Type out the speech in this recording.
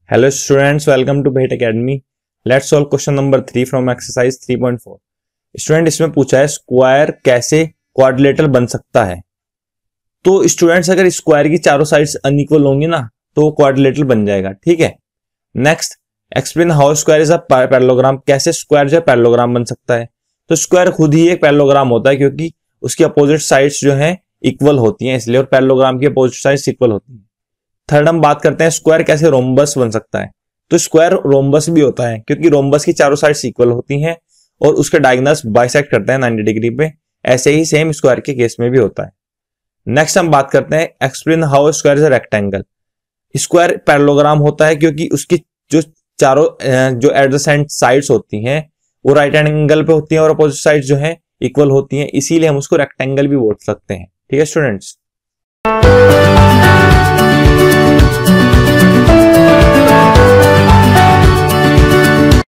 Hello students, welcome to BET Academy. Let's solve question number 3 from exercise 3.4. Student इसमें पूछा है square कैसे quadrilateral बन सकता है। तो स्टूडेंट्स अगर स्क्वायर की चारों साइड्स अनइक्वल होंगी ना तो वो क्वाड्रिलेटरल बन जाएगा, ठीक है। Next, explain how square is a parallelogram. कैसे स्क्वायर जो है पैरेललोग्राम बन सकता है। तो स्क्वायर खुद ही एक पैरेललोग्राम होता है क्योंकि उसकी अपोजिट साइड्स जो है इक्वल होती हैं, इसलिए, और पैरेललोग्राम की अपोजिट साइड्स इक्वल होती हैं। थर्ड हम बात करते हैं स्क्वायर कैसे रोम्बस बन सकता है। तो स्क्वायर रोम्बस भी होता है क्योंकि रोम्बस की चारों साइड्स इक्वल होती हैं और उसके डायगोनल्स बाइसेक्ट करते हैं 90 डिग्री पे। ऐसे ही सेम स्क्वायर के केस में भी होता है। नेक्स्ट हम बात करते हैं explain how square is a rectangle. Square parallelogram होता है क्योंकि उसकी जो चारों जो एडजेसेंट साइड्स होती हैं वो राइट एंगल पे होती हैं और अपोजिट साइड्स जो है इक्वल होती हैं, इसीलिए हम उसको रेक्टेंगल भी बोल सकते हैं, ठीक है स्टूडेंट्स।